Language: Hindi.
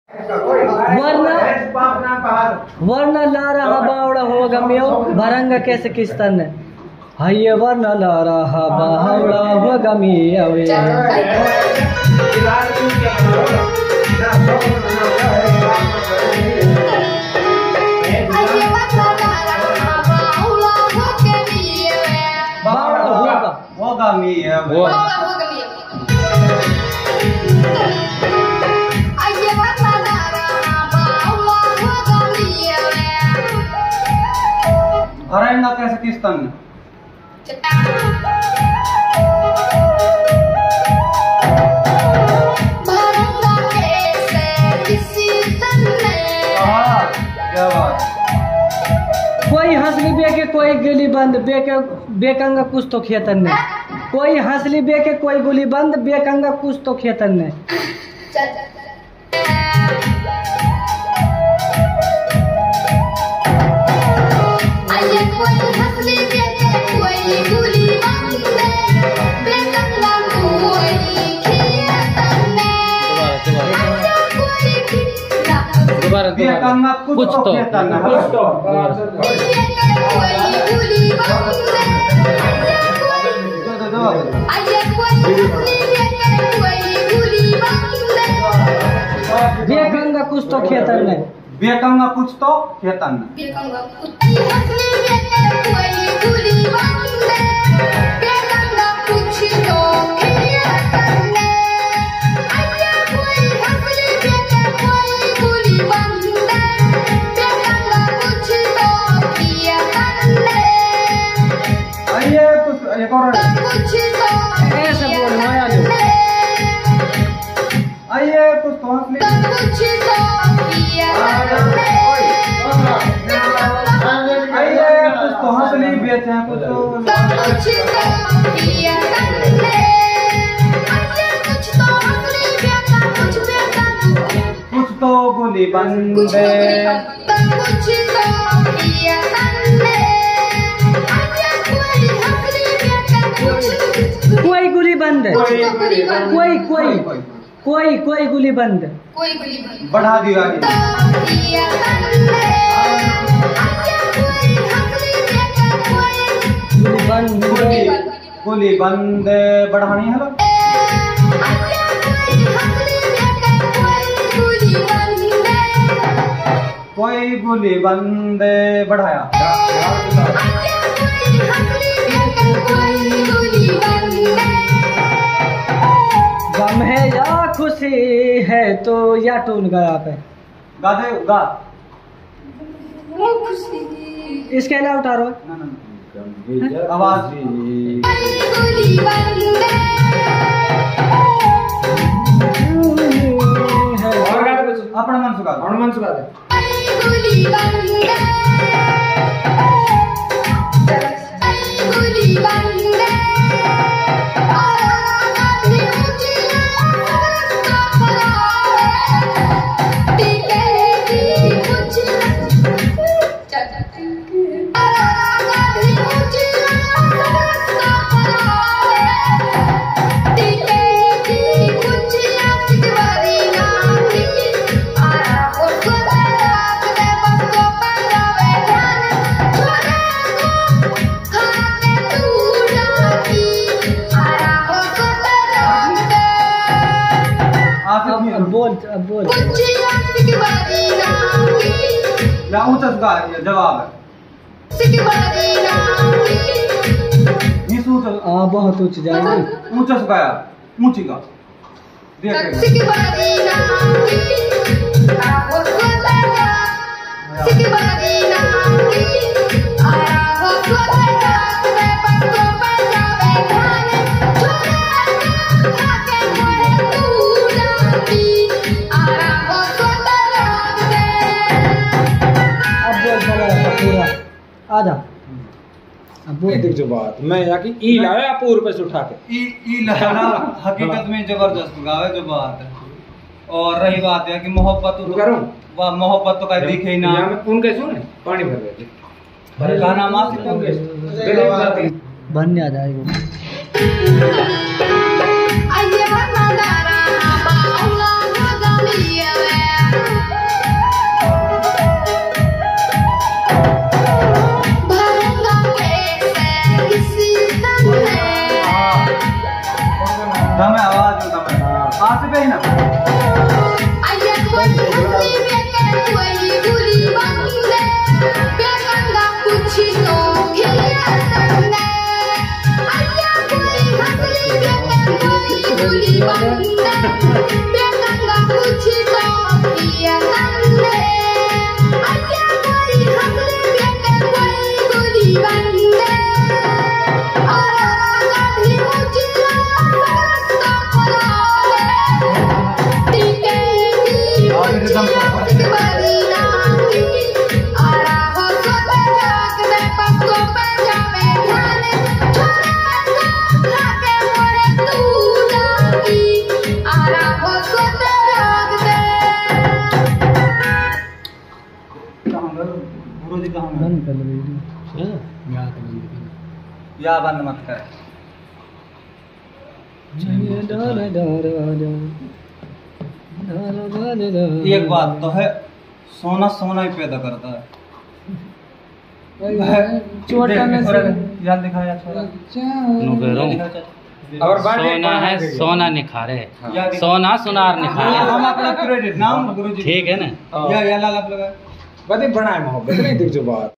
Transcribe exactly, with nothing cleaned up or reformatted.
वरना वरना ला रहा बावड़ा होगा मेव भरंगा कैसे किस्तन ने हाये वरना ला रहा बावड़ा होगा मेवे बावड़ा होगा होगा मेवे अरे ना कैसे किस्तन क्या बात कोई हंसली बेके कोई गोली बंद बेके बेकंगा कुछ तो खेतन ने कोई हंसली बेके कोई गोली बंद बेकंगा कुछ तो खेतन ने कुछ तो कुछ तो बेकंगा कुछ तो खेतन ने बेकंगा कुछ तो खेतन ऐसे बोल माया लो आइए कुछ तो हंसली आइए कुछ तो हंसली बेचे हैं कुछ तो कुछ तो गोली बंदे कोई गोली बंद कोई कोई कोई कोई गोली बंद कोई गोली बंद बढ़ा दिया बंद गोली बंद बढ़ानी है कोई गोली बंद बढ़ाया गम है या खुशी है तो या टून गया पे गा दे गा इसके अलावा उतारो आवाज अपना मन सुखा अपना मन सुखा दे बोल अब बोल या ऊंचा गा जवाब है हाँ बहुत ऊंच जाएगी ऊंचा गाया ऊंची गा देख आजा अब बोल देख जो बात मैं याकी ई लाया पूर्व पे से उठा के ई ई लाना हकीकत में जबरदस्त गावे जो बात है। और रही बात है कि मोहब्बत तो करूं वाह मोहब्बत तो कहीं दिखे ही ना उनके सुन पानी भर दे भरे गाना मासी कहोगे बनने आ जाएगा आइए बना दारा बाउला गलिया एकदम गुरु जी कहाँ बंद कर वीडियो। या बंद मत कर। एक बात तो है, सोना सोना ही पैदा करता है। छोटा में से याद दिखाया छोरा। और सोना है सोना निखारे, या सोना सुनार निखारे। हम अपना क्रेडिट नाम गुरु जी ठीक है ना। या या लाल आप लगा बड़े बनाए मोहब्बत नहीं दिख जो बात।